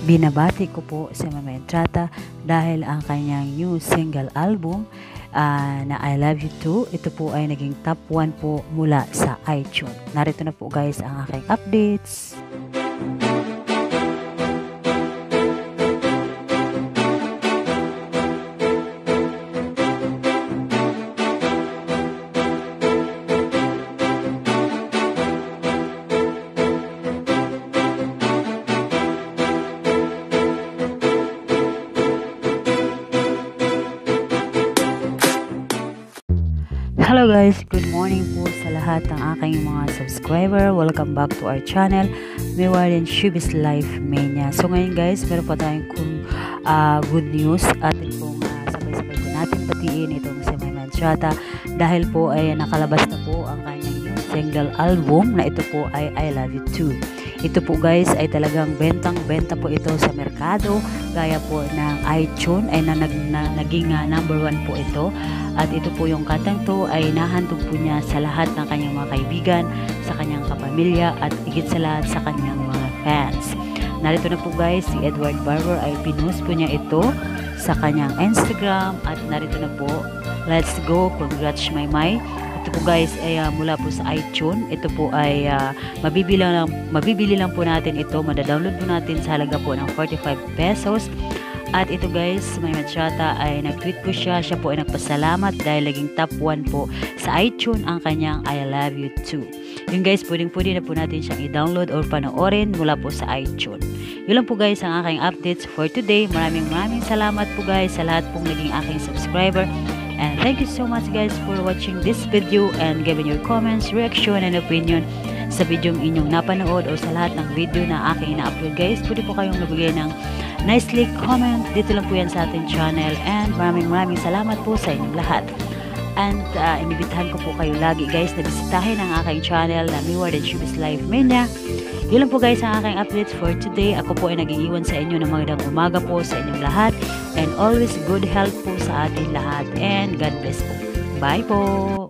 Binabati ko po si Mama Entrata dahil ang kanyang new single album na I Love You Too, ito po ay naging top 1 po mula sa iTunes. Narito na po guys ang aking updates. Hello guys, good morning po sa lahat ng aking mga subscriber. Welcome back to our channel, Mewar Showbiz Life Mania. So ngayon guys, meron pa tayong good news. Atin pong sabay-sabay po natin batiin itong si Mama Entrata dahil po ay nakalabas na po ang kanyang new single album na ito po ay I Love You Too. Ito po guys ay talagang bentang-benta po ito sa merkado, gaya po ng iTunes ay naging number 1 po ito. At ito po yung kantang to ay nahandog po niya sa lahat ng kanyang mga kaibigan, sa kanyang kapamilya at higit sa lahat sa kanyang mga fans. Narito na po guys, si Edward Barber ay pinost po niya ito sa kanyang Instagram at narito na po, let's go, congrats Maymay. Ito po guys ay mula po sa iTunes. Ito po ay mabibili lang po natin ito, madadownload po natin sa halaga po ng 45 pesos. At ito guys, Mama Entrata ay nag-tweet po siya po ay nagpasalamat dahil naging top 1 po sa iTunes ang kanyang I Love You Too. Yun guys, pwede na po natin siyang i-download or panoorin mula po sa iTunes. Yun lang po guys ang aking updates for today. Maraming salamat po guys sa lahat pong naging aking subscriber. And thank you so much guys for watching this video and giving your comments, reaction, and opinion sa video inyong napanood o sa lahat ng video na aking ina-upload guys. Pwede po kayong nabigay ng nicely comment. Dito lang po yan sa ating channel. And maraming salamat po sa inyong lahat. And inibitahan ko po kayo lagi guys na bisitahin ang aking channel na Mewar Showbiz Life Mania. Yun lang po guys ang aking updates for today. Ako po ay nag-iiwan sa inyo ng magandang umaga po sa inyong lahat. And always good health po sa ating lahat. And God bless po. Bye po!